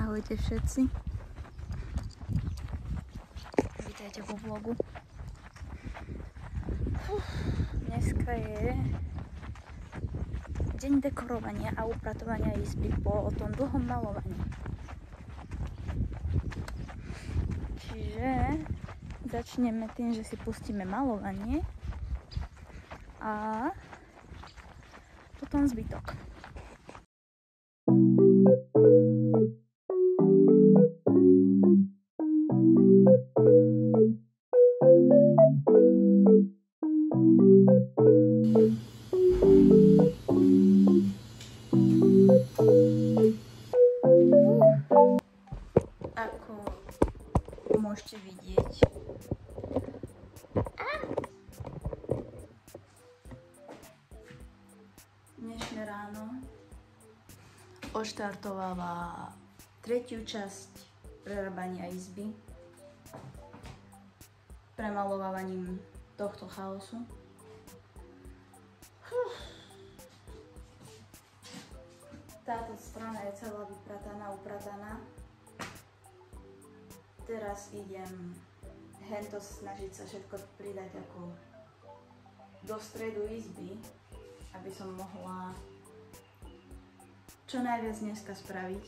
Ahojte všetci. Vítajte vo vlogu. Dneska je deň dekorovania a upratovania izby po tom dlhom malovaní. Čiže začneme tým, že si pustíme malovanie a potom zbytok. Ako môžete vidieť, dnešné ráno odštartovala tretiu časť prerábania izby premalovávaním tohto chaosu. Táto strana je celá vyprataná, uprataná. Teraz idem hento snažiť sa všetko pridať ako do stredu izby, aby som mohla čo najviac dneska spraviť.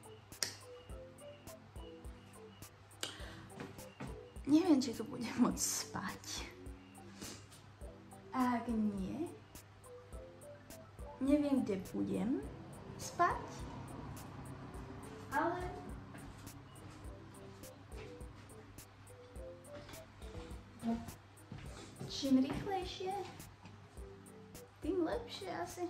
Neviem, či tu budem môcť spať. A ak nie, neviem, kde budem spať, ale čím rýchlejšie, tým lepšie asi.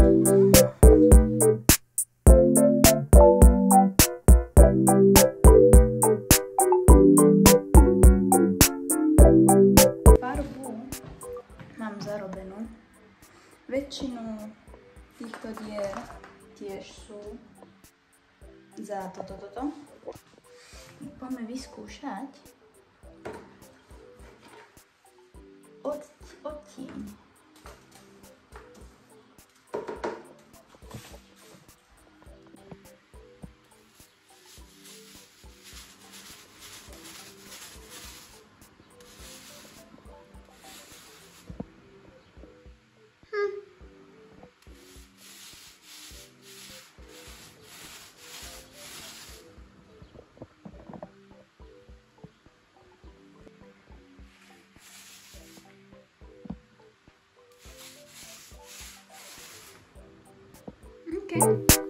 Farbu mám zarobenú. Väčšinu týchto dier tiež sú za toto. Poďme vyskúšať odtieň. Okay.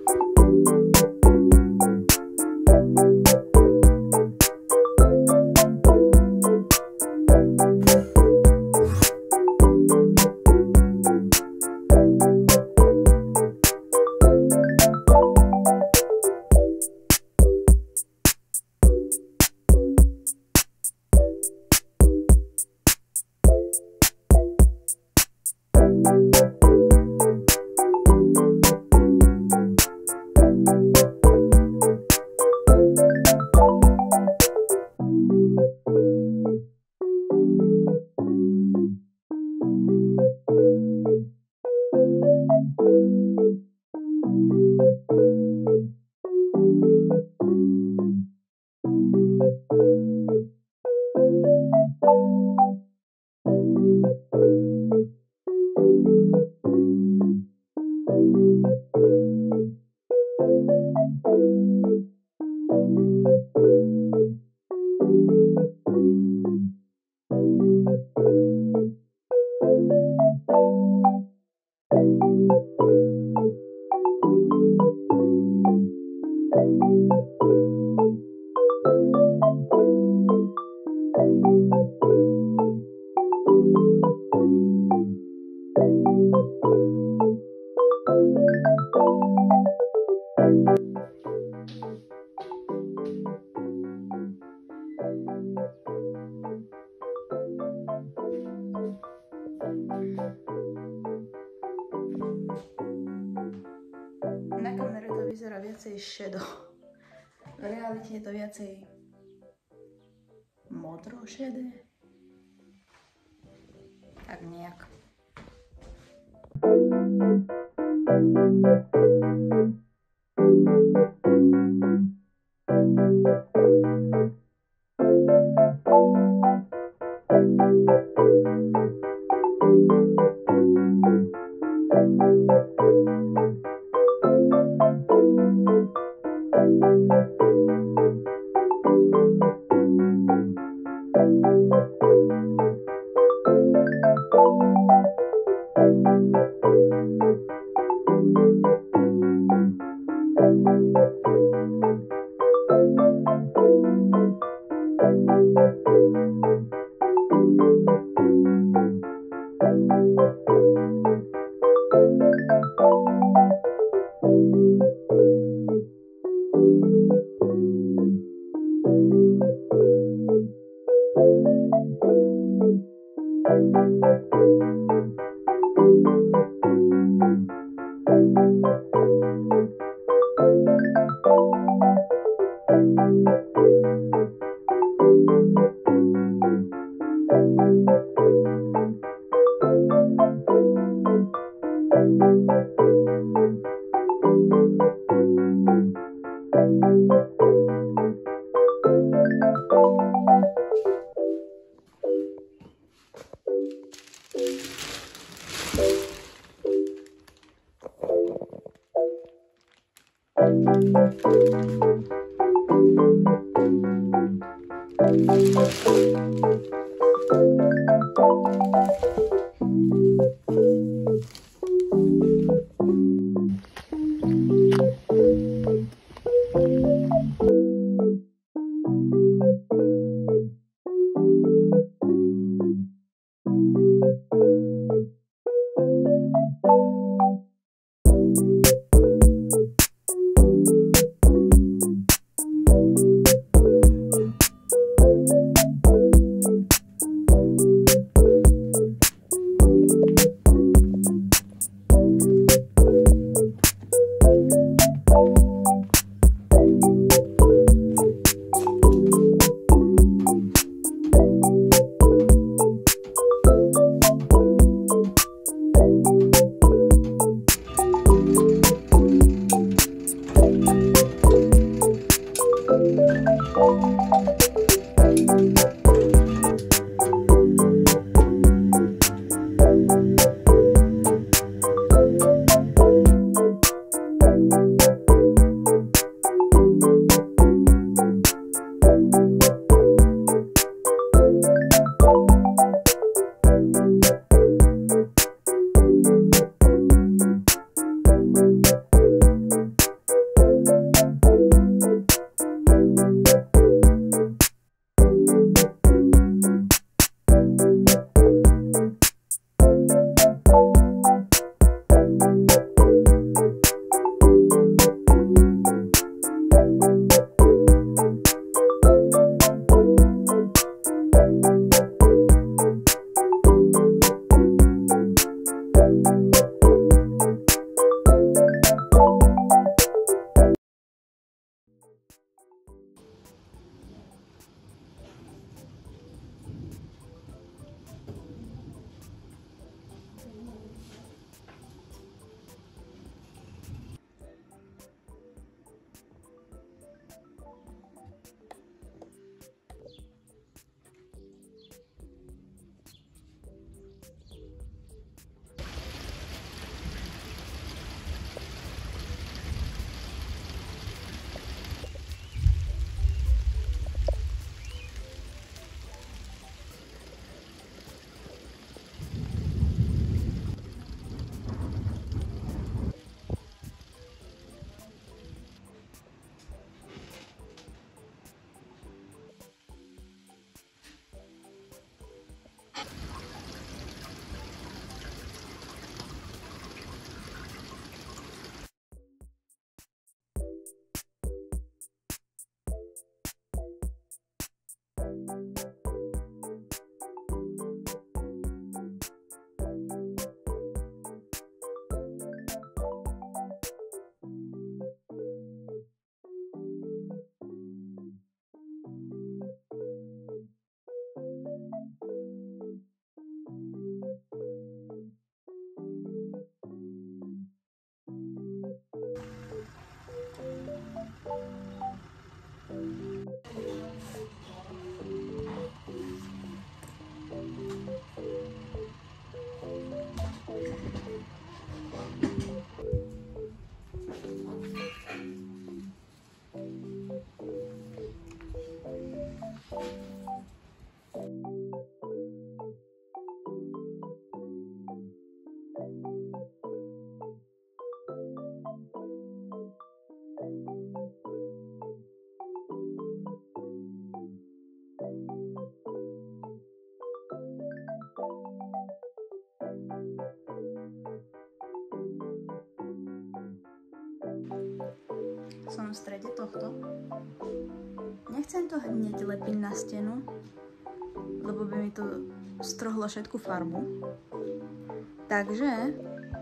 Na kamere to vyzerá viacej šedo. V realite je to viacej modro-šedé. Tak nejak. Som v strede tohto. Nechcem to hneď lepiť na stenu, lebo by mi to strhlo všetku farbu. Takže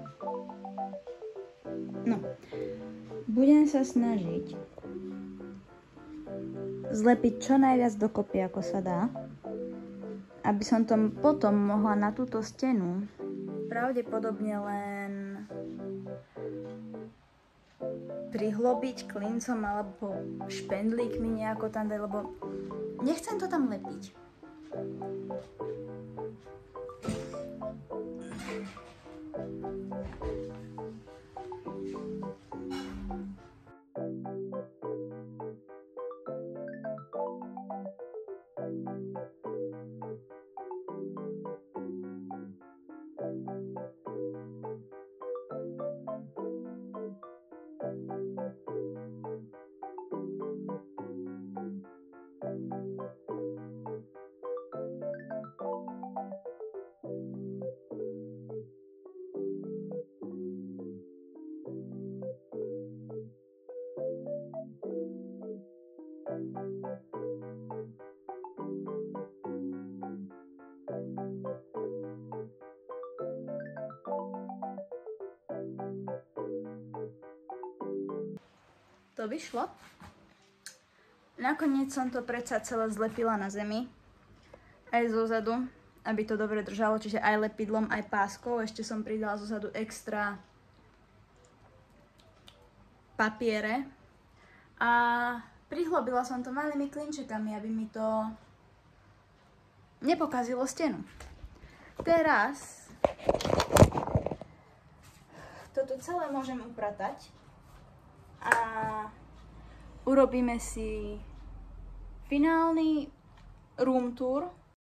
budem sa snažiť zlepiť čo najviac dokopy, ako sa dá, aby som to potom mohla na túto stenu pravdepodobne len prihlobiť klincom alebo špendlíkmi nejako tam dať, lebo nechcem to tam lepiť. To vyšlo. Nakoniec som to predsa celé zlepila na zemi. Aj zozadu, aby to dobre držalo, čiže aj lepidlom, aj páskou. Ešte som pridala zozadu extra papiere. A prihlobila som to malými klinčekami, aby mi to nepokazilo stenu. Teraz toto celé môžem upratať a urobíme si finálny room tour.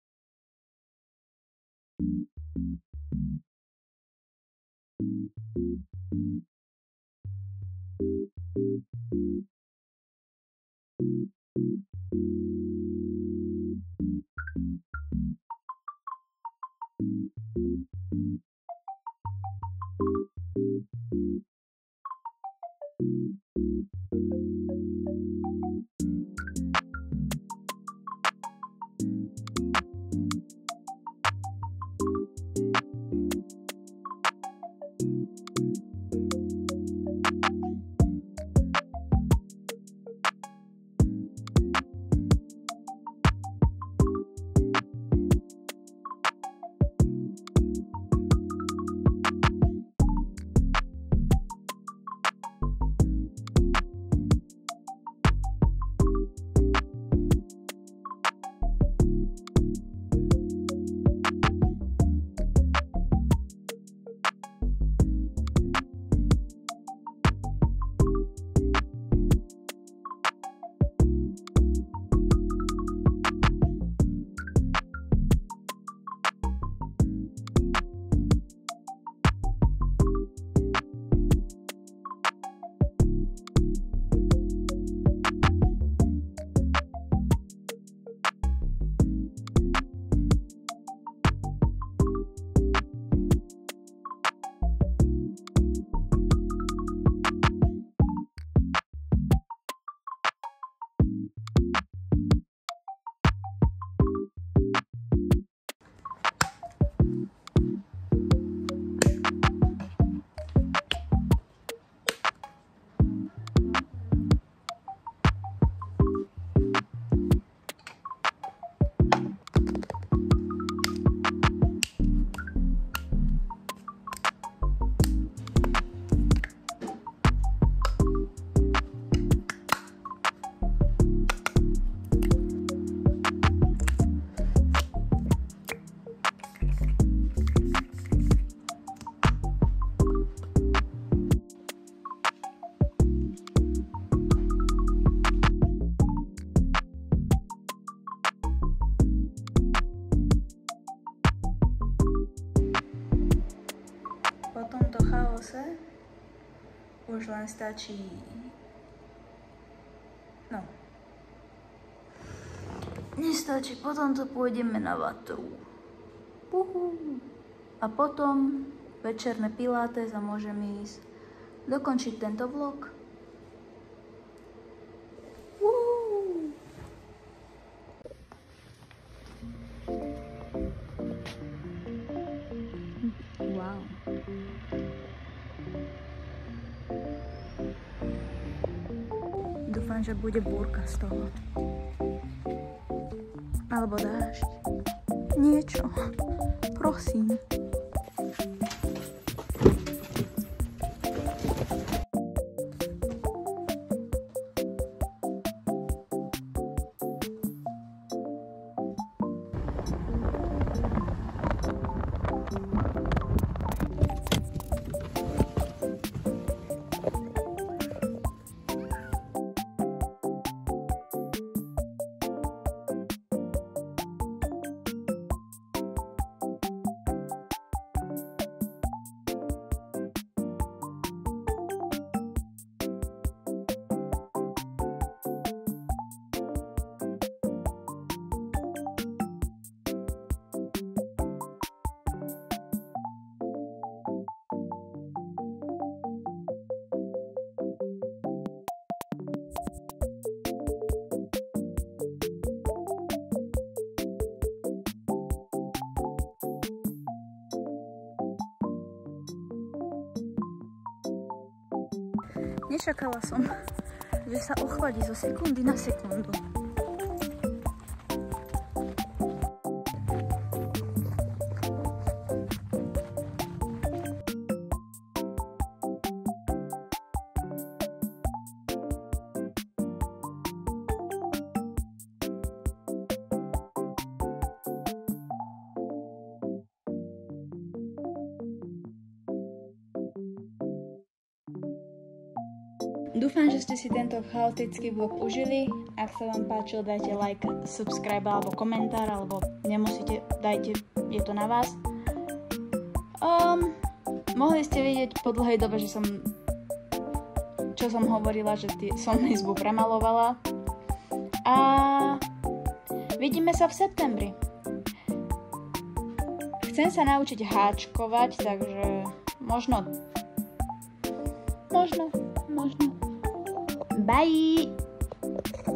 Už len stačí, nestačí, potom to pôjdeme na vatru. A potom večerné pilates a môžem ísť dokončiť tento vlog. Dúfam, že bude búrka z toho. Alebo dážď. Niečo. Prosím. Nečakala som, že sa ochladí zo sekundy na sekundu. Dúfam, že ste si tento chaotický vlog užili. Ak sa vám páčil, dajte like, subscribe alebo komentár, alebo nemusíte, dajte, je to na vás. Mohli ste vidieť po dlhej dobe, že čo som hovorila, že som izbu premalovala. A vidíme sa v septembri. Chcem sa naučiť háčkovať, takže možno. Bye!